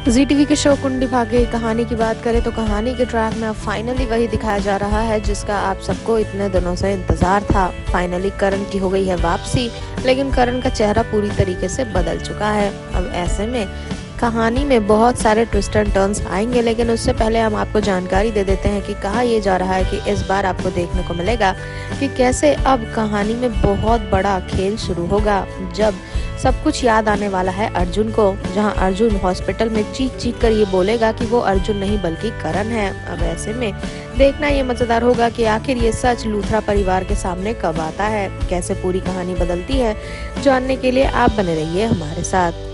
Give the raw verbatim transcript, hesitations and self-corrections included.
जी TV के show कुंडी भाग्य कहानी की बात करें तो कहानी के ट्रैक में अब फाइनली वही दिखाया जा रहा है जिसका आप सबको इतने दिनों से इंतजार था। फाइनली करण की हो गई है वापसी, लेकिन करण का चेहरा पूरी तरीके से बदल चुका है। अब ऐसे में कहानी में बहुत सारे ट्विस्ट एंड टर्न्स आएंगे, लेकिन उससे पहले हम आपको जानकारी दे देते हैं कि कहा यह जा रहा है कि इस बार आपको देखने को मिलेगा कि कैसे अब कहानी में बहुत बड़ा खेल शुरू होगा, जब सब कुछ याद आने वाला है अर्जुन को, जहां अर्जुन हॉस्पिटल में चीख चीख कर ये बोलेगा कि वो अर्जुन नहीं बल्कि करण है। अब ऐसे में देखना ये मजेदार होगा कि आखिर ये सच लूथरा परिवार के सामने कब आता है, कैसे पूरी कहानी बदलती है। जानने के लिए आप बने रहिए हमारे साथ।